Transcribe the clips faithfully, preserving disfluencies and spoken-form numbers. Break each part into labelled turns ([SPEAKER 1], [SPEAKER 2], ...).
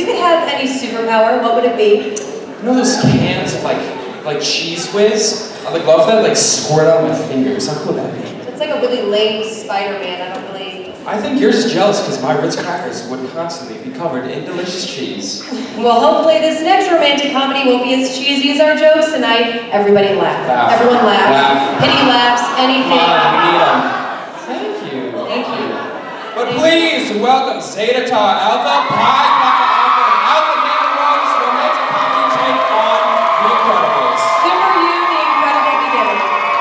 [SPEAKER 1] you could have any superpower, what would it be?
[SPEAKER 2] You know those cans of like, like Cheese Whiz? I like love that like squirt out of my fingers. How cool would that be?
[SPEAKER 1] It's like a really lame Spider-Man. I don't really...
[SPEAKER 2] I think yours is jealous because my Ritz crackers would constantly be covered in delicious cheese.
[SPEAKER 1] Well, hopefully this next romantic comedy won't be as cheesy as our jokes tonight. Everybody laugh.
[SPEAKER 2] Laugh.
[SPEAKER 1] Everyone laugh.
[SPEAKER 2] Laugh.
[SPEAKER 1] Penny laughs, anything.
[SPEAKER 2] Come on, we need them. Thank you. Thank you. But please welcome Zeta Tau Alpha, Pi Kappa Alpha, and Alpha Gamma Rho's romantic comedy take on The Incredibles.
[SPEAKER 1] Super You, The Incredible Beginning.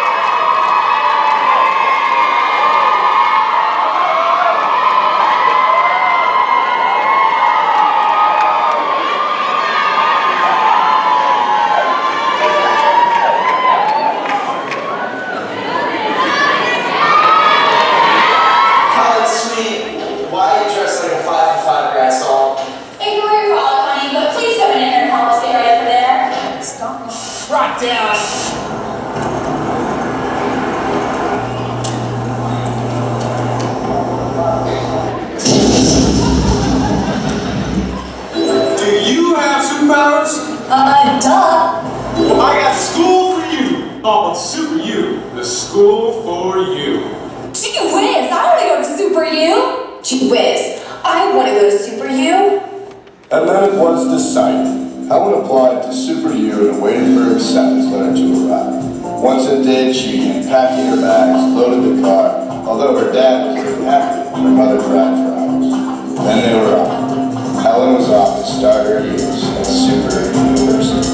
[SPEAKER 3] Uh, duh.
[SPEAKER 4] Well, I got school for you. Oh, it's Super You. The school for you.
[SPEAKER 3] Gee whiz, I want to go to Super U. Gee whiz, I want to go to Super U.
[SPEAKER 5] And then it was decided. Helen applied to Super U and waited for her acceptance letter to arrive. Once it did, she began packing her bags, loaded the car. Although her dad was really happy, her mother cried for hours. Then they were off. Helen was off to start her years at Super University.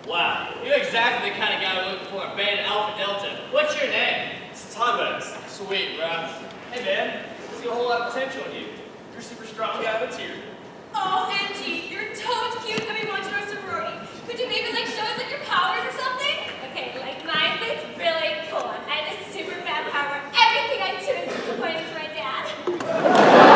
[SPEAKER 6] Wow, you're exactly the kind of guy we're looking for in Beta Alpha Delta. What's your name?
[SPEAKER 7] It's Timex.
[SPEAKER 6] Sweet, bro. Hey, man. I see a whole lot of potential in you. You're a super strong guy. What's here?
[SPEAKER 3] O M G, you're totes cute and we want you to our sorority. Could you maybe like show us like your powers or something?
[SPEAKER 8] Okay, like mine is really cool. I have a super bad power. Everything I do is disappointing to my dad.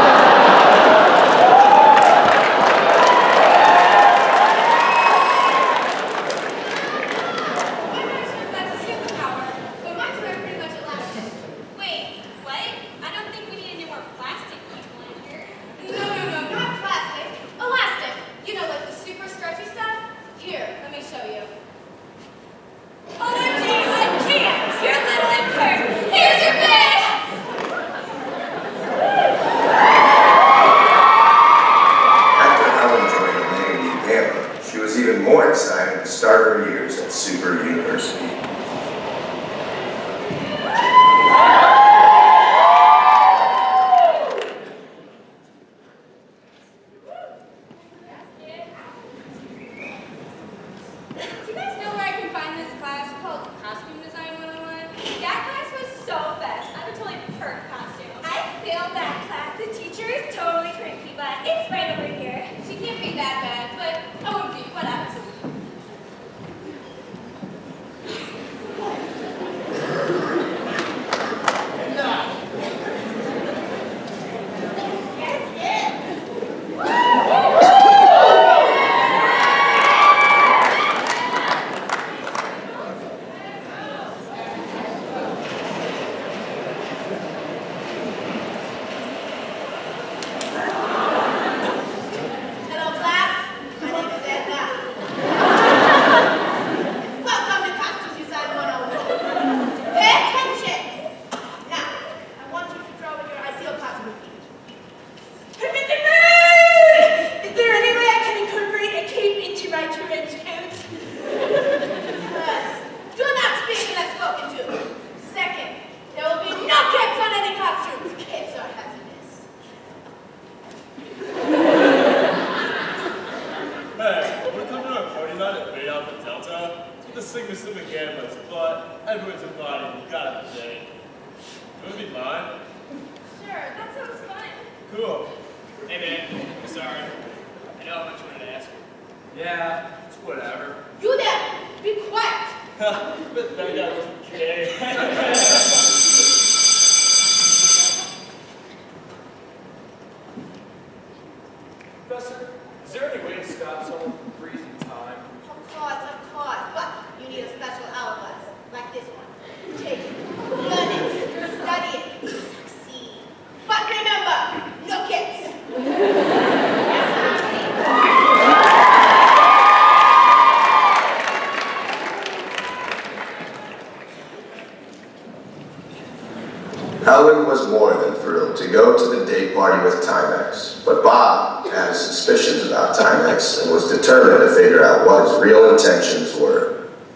[SPEAKER 5] Helen was more than thrilled to go to the date party with Timex, but Bob had his suspicions about Timex and was determined to figure out what his real intentions were.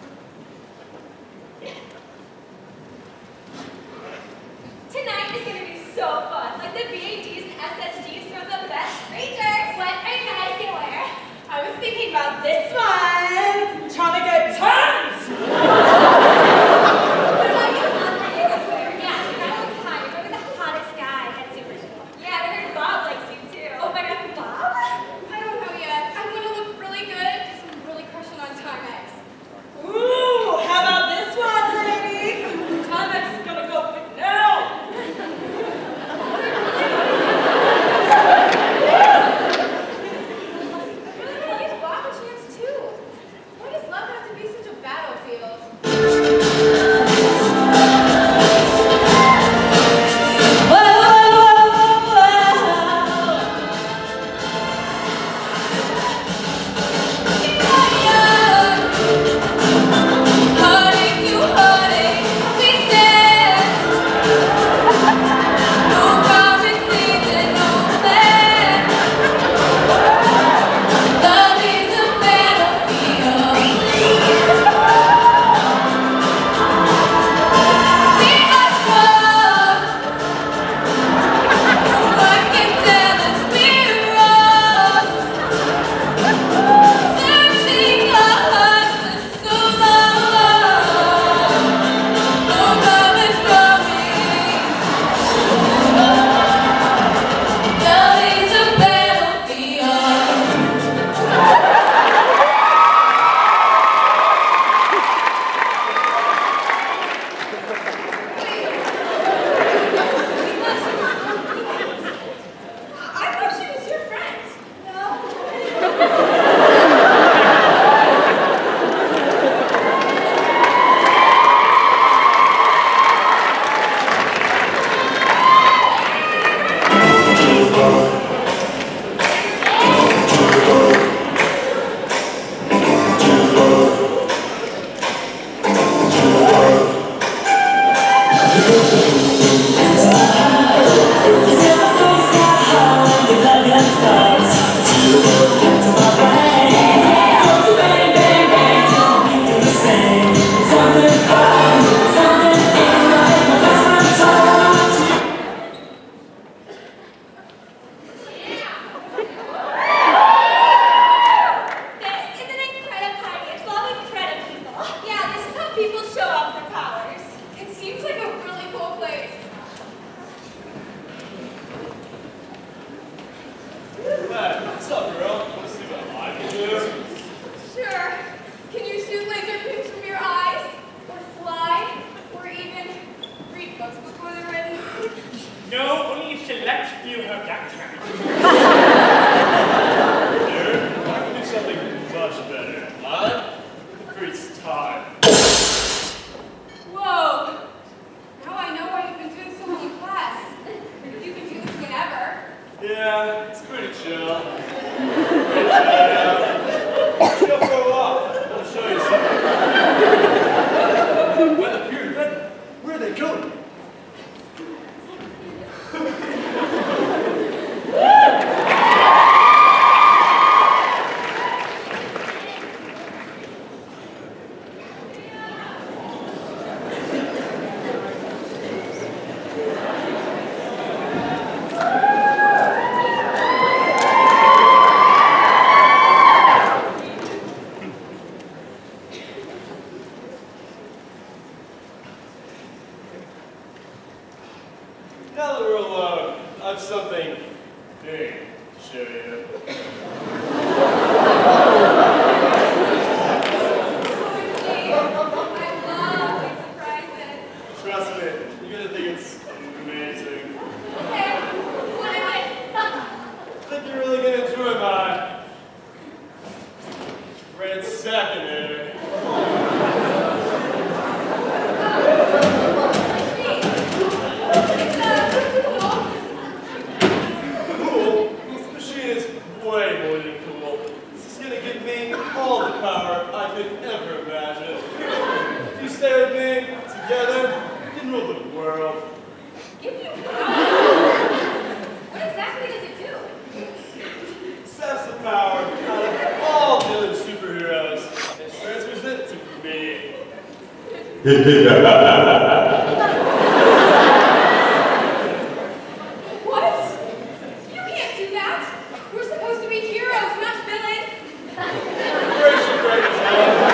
[SPEAKER 8] Tonight is going to be so fun. Like the V A Ds and S S Gs are the best strangers. What are you guys going to wear?
[SPEAKER 3] I was thinking about this one. Trying to get tons!
[SPEAKER 8] Whoa. Now I know why you've been doing so well in class. You can do this whenever.
[SPEAKER 6] Yeah, it's pretty chill. Pretty chill, yeah. Chill for a while. I'll show you something. When the period event, where are they going? Now that we're alone, I have something big to show you. Trust me, you're gonna think it's amazing.
[SPEAKER 8] Okay, what is it?
[SPEAKER 6] I think you're really gonna enjoy my red secondary. Cool? This machine is way more than cool. This is gonna give me all the power I could ever imagine. If you stay with me, together, we can rule the world.
[SPEAKER 8] Give you power? What exactly does it do?
[SPEAKER 6] It saps the power out of all the other superheroes and transfers it to me.
[SPEAKER 8] What? You can't do that. We're supposed to be heroes, not villains.
[SPEAKER 6] Embrace your greatness, Helen.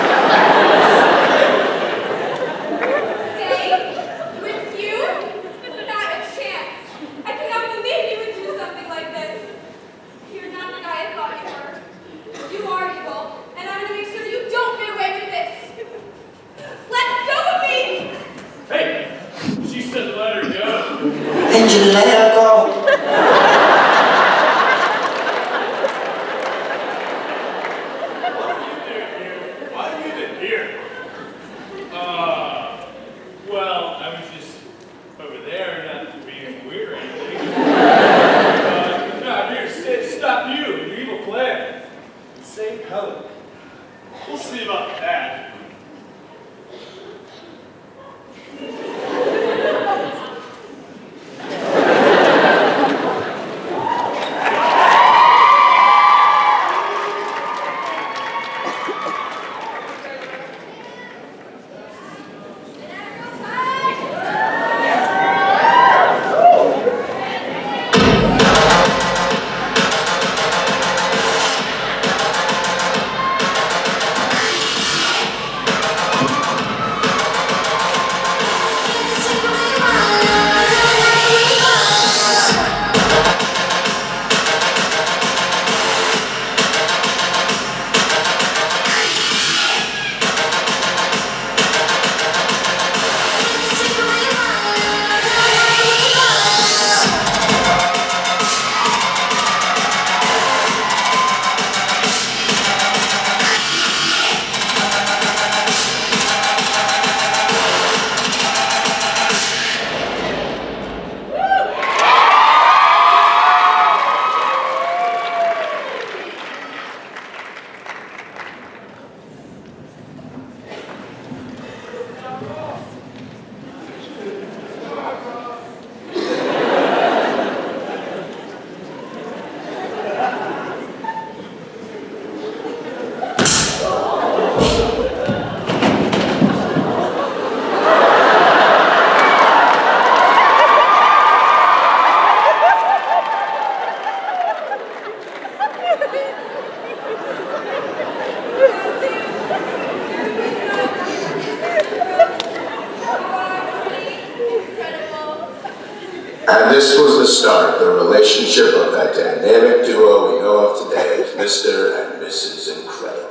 [SPEAKER 8] Stay with you? Not a chance. I cannot believe you would do something like this. You're not the guy I thought you were. You are evil, and I'm going to make sure you don't get away with this. Let go of me!
[SPEAKER 6] Hey, she said let her go.
[SPEAKER 7] And you let her go.
[SPEAKER 6] What are you doing here? Why are you even here? Uh, well, I was just over there, not being weird or anything. uh, not here to stop you and your evil plan. Save Helen. We'll see about that.
[SPEAKER 5] And this was the start of the relationship of that dynamic duo we know of today as Mister and Missus Incredible.